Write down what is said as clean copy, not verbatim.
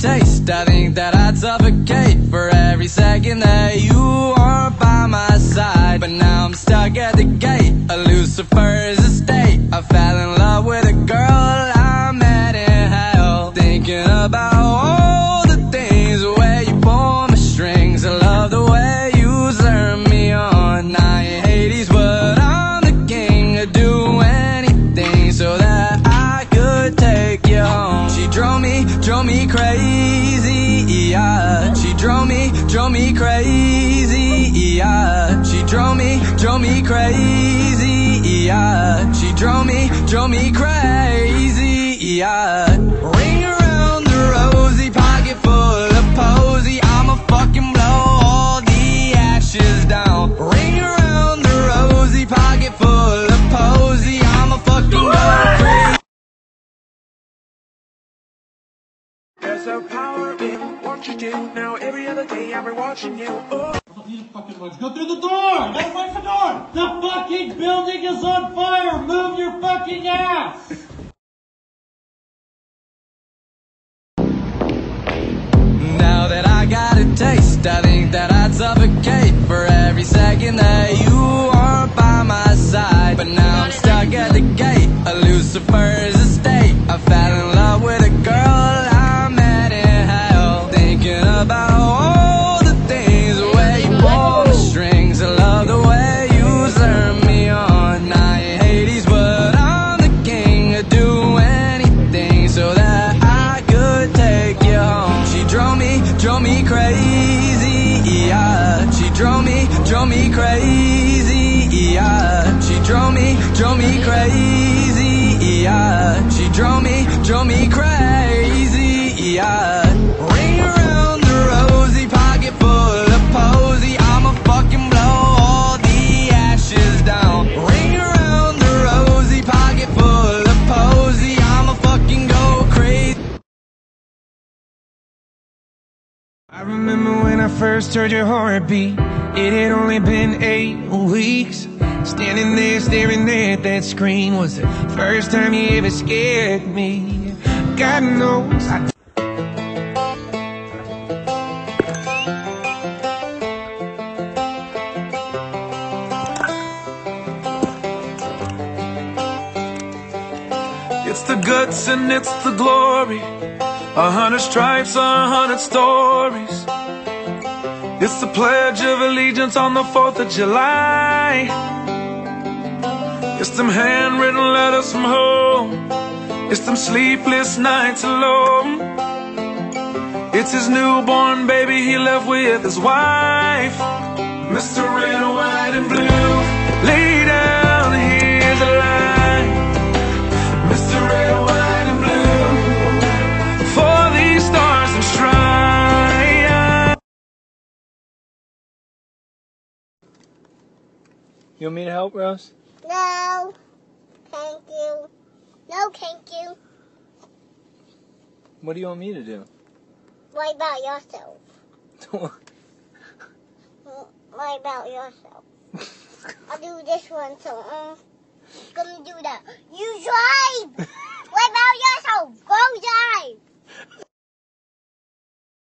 taste, I think that I'd suffocate for every second that you aren't by my side. But now I'm stuck at the gate, a Lucifer's estate. I fell in love with a girl I met in hell, thinking about all the things, the way you pull my strings. I love the way you turn me on. I ain't Hades, but I'm the king. I'd do anything so that I could take you home. She drove me crazy, yeah. She drove me crazy, yeah. She drove me crazy, yeah. She drove me crazy, yeah. Ring around the rosy, pocket full of posy. I'ma fucking blow all the ashes down. Ring around the rosy, pocket full of posy. I'ma fucking go crazy. There's a power in what you do. Now every other day I've been watching you. Oh. Go through the door! Gotta wait for the door! The fucking building is on fire! Move your fucking ass! Now that I got a taste, I think that I'd suffocate for every second that you aren't by my side. But now I'm stuck at the gate, a Lucifer's estate. I fell in love with a girl I met in hell, thinking about all the things, the way you pull the strings. I love the way you turn me on. I ain't Hades, but I'm the king. I'd do anything so that I could take you home. She drove me crazy, yeah. She drove me crazy, yeah. She drove me crazy, yeah. She drove me crazy, yeah. Ring around the rosy, pocket full of posy. I'ma fucking blow all the ashes down. Ring around the rosy, pocket full of posy. I'ma fucking go crazy. I remember when I first heard your heartbeat. It had only been 8 weeks. Standing there staring at that screen was the first time you ever scared me. God knows it's the guts and it's the glory. 100 stripes, 100 stories. It's the Pledge of Allegiance on the 4th of July. It's them handwritten letters from home. It's them sleepless nights alone. It's his newborn baby he left with his wife. Mr. Red, White, and Blue, lay down, here's a line. Mr. Red, White, and Blue, for these stars and stripes. You want me to help, Rose? No, thank you. No, thank you. What do you want me to do? What about yourself? What about yourself? I'll do this one, so gonna do that. You drive! What about yourself? Go drive!